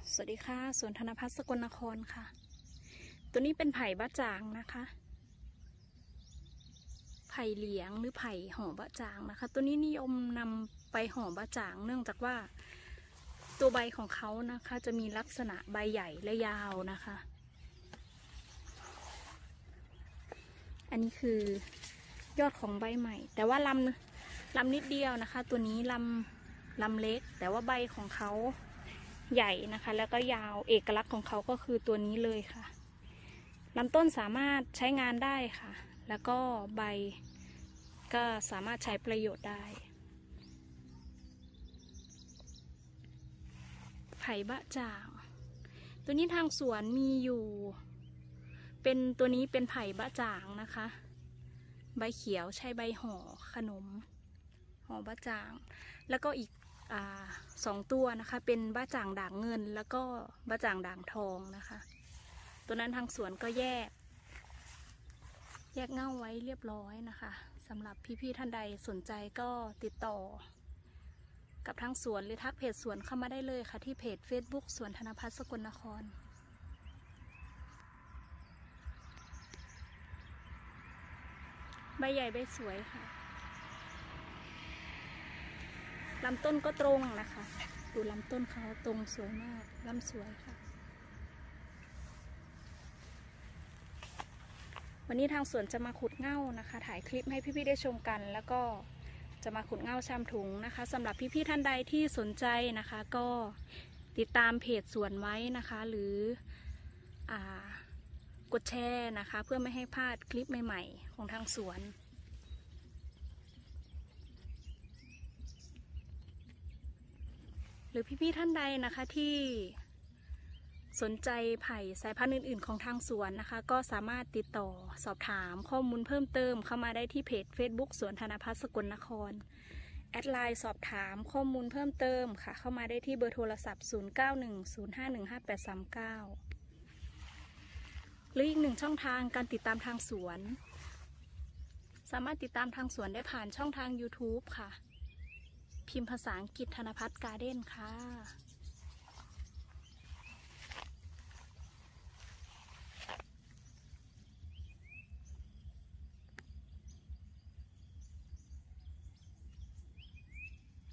สวัสดีค่ะสวนธนพัฒน์สกลนครค่ะ ตัวนี้เป็นไผ่บะจ่างนะคะไผ่เหลียงหรือไผ่ห่อบะจ่างนะคะ ตัวนี้นิยมนำไปห่อบะจ่างเนื่องจากว่าตัวใบของเขานะคะจะมีลักษณะใบใหญ่และยาวนะคะ อันนี้คือยอดของใบใหม่แต่ว่าลำนิดเดียวนะคะ ตัวนี้ลำเล็กแต่ว่าใบของเขาใหญ่นะคะแล้วก็ยาวเอกลักษณ์ของเขาก็คือตัวนี้เลยค่ะลำต้นสามารถใช้งานได้ค่ะแล้วก็ใบก็สามารถใช้ประโยชน์ได้ไผ่บะจ่างตัวนี้ทางสวนมีอยู่เป็นตัวนี้เป็นไผ่บะจ่างนะคะใบเขียวใช้ใบห่อขนมห่อบะจ่างแล้วก็อีก2 ตัวนะคะเป็นบะจ่างด่างเงินแล้วก็บะจ่างด่างทองนะคะตัวนั้นทางสวนก็แยกเง่าไว้เรียบร้อยนะคะสำหรับพี่ๆท่านใดสนใจก็ติดต่อกับทางสวนหรือทักเพจสวนเข้ามาได้เลยค่ะที่เพจ Facebook สวนธนพัฒน์สกลนครใบใหญ่ใบสวยค่ะลำต้นก็ตรงนะคะดูลำต้นเขาตรงสวยมากลำสวยค่ะวันนี้ทางสวนจะมาขุดเง่านะคะถ่ายคลิปให้พี่ๆได้ชมกันแล้วก็จะมาขุดเง่าชามถุงนะคะสำหรับพี่ๆท่านใดที่สนใจนะคะก็ติดตามเพจสวนไว้นะคะหรือกดแชร์นะคะเพื่อไม่ให้พลาดคลิปใหม่ๆของทางสวนหรือพี่ๆท่านใดนะคะที่สนใจไผ่สายพันธุ์อื่นๆของทางสวนนะคะก็สามารถติดต่อสอบถามข้อมูลเพิ่มเติมเข้ามาได้ที่เพจ Facebook สวนธนพัฒน์สกลนครแอดไลน์สอบถามข้อมูลเพิ่มเติมค่ะเข้ามาได้ที่เบอร์โทรศัพท์ 0910515839 หรืออีก1ช่องทางการติดตามทางสวนสามารถติดตามทางสวนได้ผ่านช่องทาง YouTube ค่ะพิมพ์ภาษาอังกฤษธนพัฒน์การ์เด้นค่ะ